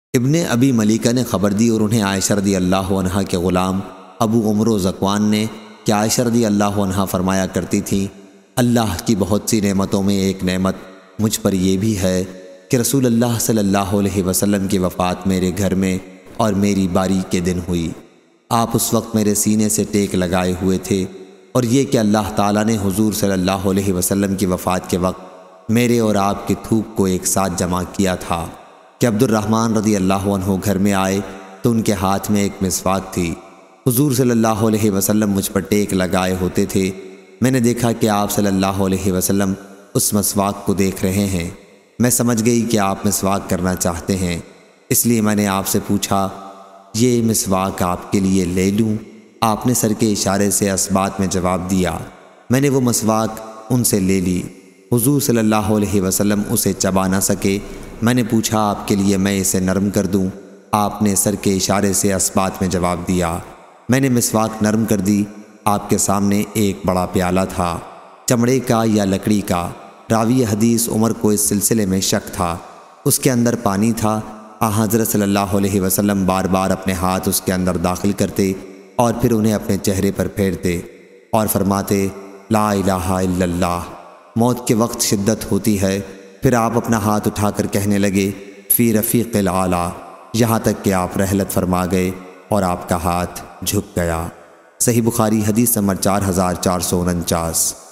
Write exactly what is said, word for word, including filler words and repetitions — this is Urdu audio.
ابن ابی ملیکہ نے خبر دی اور انہیں عائشہ رضی اللہ عنہا کے غلام ابو عمرو ذکوان نے کہ عائشہ رضی اللہ عنہا فرمایا کرتی تھیں، اللہ کی بہت سی نعمتوں میں ایک نعمت مجھ پر یہ بھی ہے کہ رسول اللہ صلی اللہ علیہ وسلم کی وفات میرے گھر میں اور میری باری کے دن ہوئی۔ آپ اس وقت میرے سینے سے ٹیک لگائے ہوئے تھے، اور یہ کہ اللہ تعالیٰ نے حضور صلی اللہ علیہ وسلم کی وفات کے وقت میرے اور آپ کی تھوک کو ایک ساتھ جمع کیا تھا کہ عبد الرحمن رضی اللہ عنہ گھر میں آئے تو ان کے ہاتھ میں ایک مسواک تھی۔ حضور صلی اللہ علیہ وسلم مجھ پر ٹیک لگائے ہوتے تھے۔ میں نے دیکھا کہ آپ صلی اللہ علیہ وسلم اس مسواک کو دیکھ رہے ہیں۔ میں سمجھ گئی کہ آپ مسواک کرنا چاہتے ہیں، اس لیے میں نے آپ سے پوچھا، یہ مسواک آپ کے لیے لے لوں؟ آپ نے سر کے اشارے سے اسبات میں جواب دیا۔ میں نے وہ مسواک ان سے لے لی۔ حضور صلی اللہ علیہ وسلم اسے چبا نہ سکے۔ میں نے پوچھا، آپ کے لیے میں اسے نرم کر دوں؟ آپ نے سر کے اشارے سے اسبات میں جواب دیا۔ میں نے مسواک نرم کر دی۔ آپ کے سامنے ایک بڑا پیالہ تھا، چمڑے کا یا لکڑی کا۔ راوی حدیث عمر کو اس سلسلے میں شک تھا۔ اس کے اندر پانی تھا۔ آن حضرت صلی اللہ علیہ وسلم بار بار اپنے ہاتھ اس کے اندر داخل کرتے اور پھر انہیں اپنے چہرے پر پھیرتے اور فرماتے، لا الہ الا اللہ۔ موت کے وقت شدت ہوتی ہے، پھر آپ اپنا ہاتھ اٹھا کر کہنے لگے، فی رفیق الاعلی، یہاں تک کہ آپ رحلت فرما گئے اور آپ کا ہاتھ جھک گیا۔ صحیح بخاری حدیث نمبر چار ہزار چار سو انچاس۔